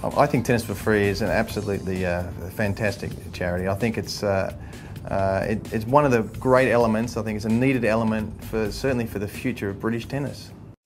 I think Tennis for Free is an absolutely fantastic charity. I think it's one of the great elements. I think it's a needed element certainly for the future of British tennis.